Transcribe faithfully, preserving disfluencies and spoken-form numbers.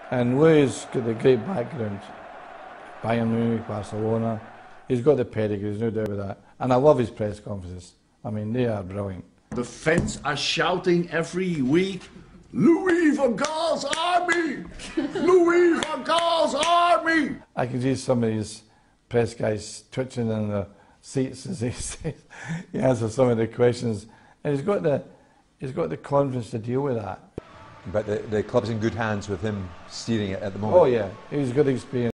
And Louis got the great background. Bayern Munich, Barcelona. He's got the pedigree, there's no doubt about that. And I love his press conferences. I mean, they are brilliant. The fans are shouting every week, Louis Van Gaal's army! Louis Van Gaal's army! I can see some of these press guys twitching in their seats as he says, he answers some of the questions. And he's got the, he's got the confidence to deal with that. But the, the club's in good hands with him steering it at the moment. Oh yeah, he's got experience.